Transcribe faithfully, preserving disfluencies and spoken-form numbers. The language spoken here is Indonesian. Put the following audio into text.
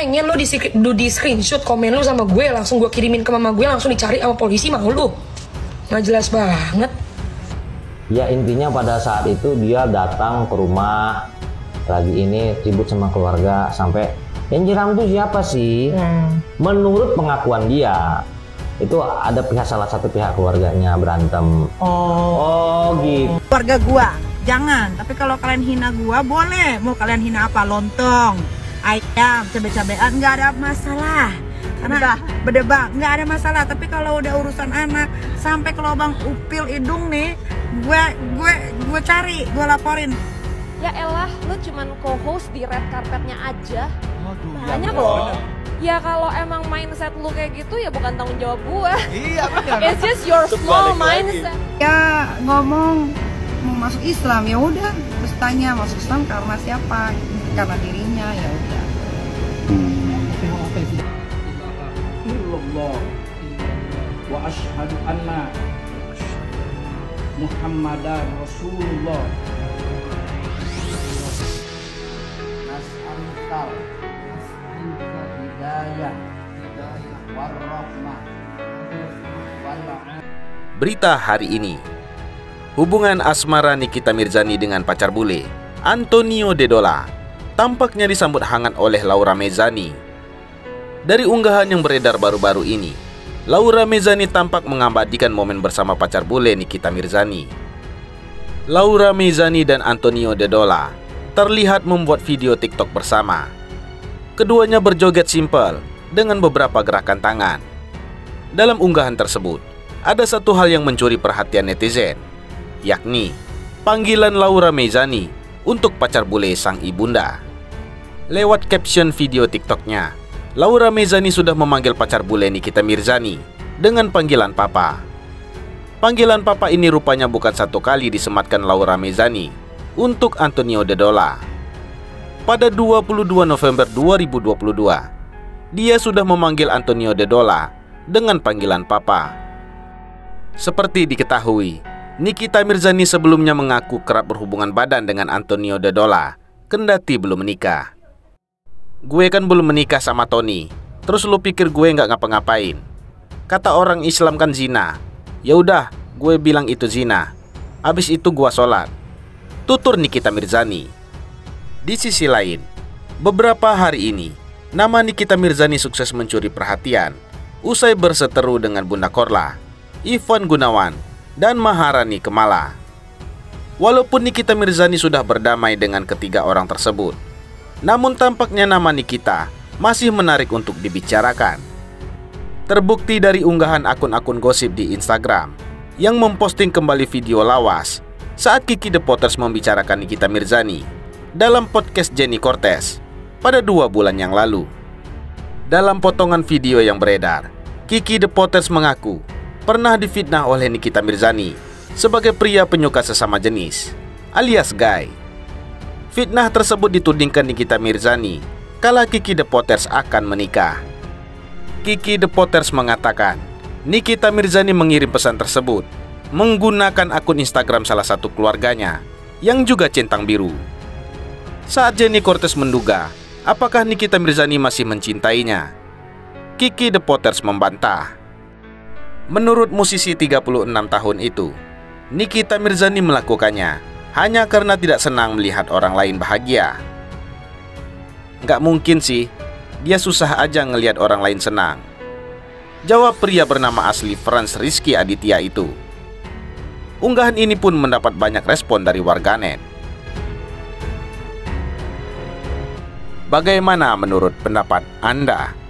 pengen lo di, di screenshot komen lo sama gue, langsung gue kirimin ke mama gue, langsung dicari sama polisi, mau lo? Nggak jelas banget. Ya intinya pada saat itu dia datang ke rumah, lagi ini ribut sama keluarga, sampai yang nyiram itu siapa sih? Hmm. Menurut pengakuan dia, itu ada pihak salah satu pihak keluarganya berantem. Oh, oh gitu. Keluarga gua jangan, tapi kalau kalian hina gua boleh. Mau kalian hina apa? Lontong, ayam, cabe-cabean, nggak ada masalah. Karena berdebak nggak ada masalah. Tapi kalau udah urusan anak sampai ke lubang upil hidung nih, gue gue gue cari, gue laporin. Ya elah, lu cuman co-host di red carpetnya aja. Waduh, banyak ya, loh. bener. Ya kalau emang mindset lu kayak gitu ya bukan tanggung jawab gua. Iya benar. It's just your small mindset. Ya ngomong mau masuk Islam, ya udah terus tanya masuk Islam karena siapa? Karena dirinya, ya udah. Illallah wa asyhadu anna Muhammadar Rasulullah. Nas'alukal nas'aluka hidayah warahmah wal. Berita hari ini. Hubungan asmara Nikita Mirzani dengan pacar bule, Antonio Dedola, tampaknya disambut hangat oleh Laura Mezzani. Dari unggahan yang beredar baru-baru ini, Laura Mezzani tampak mengabadikan momen bersama pacar bule Nikita Mirzani. Laura Mezzani dan Antonio Dedola terlihat membuat video TikTok bersama. Keduanya berjoget simpel dengan beberapa gerakan tangan. Dalam unggahan tersebut, ada satu hal yang mencuri perhatian netizen, yakni panggilan Laura Mezzani untuk pacar bule sang ibunda. Lewat caption video TikToknya, Laura Mezzani sudah memanggil pacar bule Nikita Mirzani dengan panggilan papa. Panggilan papa ini rupanya bukan satu kali disematkan Laura Mezzani untuk Antonio Dedola. Pada dua puluh dua November dua ribu dua puluh dua, dia sudah memanggil Antonio Dedola dengan panggilan papa. Seperti diketahui, Nikita Mirzani sebelumnya mengaku kerap berhubungan badan dengan Antonio Dedola, kendati belum menikah. Gue kan belum menikah sama Tony, terus lu pikir gue nggak ngapa-ngapain? Kata orang Islam kan zina. Ya udah, gue bilang itu zina. Habis itu gue sholat. Tutur Nikita Mirzani. Di sisi lain, beberapa hari ini, nama Nikita Mirzani sukses mencuri perhatian usai berseteru dengan Bunda Korla, Ivan Gunawan, dan Maharani Kemala. Walaupun Nikita Mirzani sudah berdamai dengan ketiga orang tersebut, namun tampaknya nama Nikita masih menarik untuk dibicarakan. Terbukti dari unggahan akun-akun gosip di Instagram yang memposting kembali video lawas saat Kiki The Potters membicarakan Nikita Mirzani dalam podcast Jenny Cortez pada dua bulan yang lalu. Dalam potongan video yang beredar, Kiki The Potters mengaku pernah difitnah oleh Nikita Mirzani sebagai pria penyuka sesama jenis, alias gay. Fitnah tersebut ditudingkan Nikita Mirzani kala Kiki The Potters akan menikah. Kiki The Potters mengatakan Nikita Mirzani mengirim pesan tersebut menggunakan akun Instagram salah satu keluarganya yang juga centang biru. Saat Jenny Cortez menduga apakah Nikita Mirzani masih mencintainya, Kiki The Potters membantah. Menurut musisi tiga puluh enam tahun itu, Nikita Mirzani melakukannya hanya karena tidak senang melihat orang lain bahagia. Nggak mungkin sih, dia susah aja ngelihat orang lain senang, jawab pria bernama asli Franz Rizky Aditya itu. Unggahan ini pun mendapat banyak respon dari warganet. Bagaimana menurut pendapat Anda?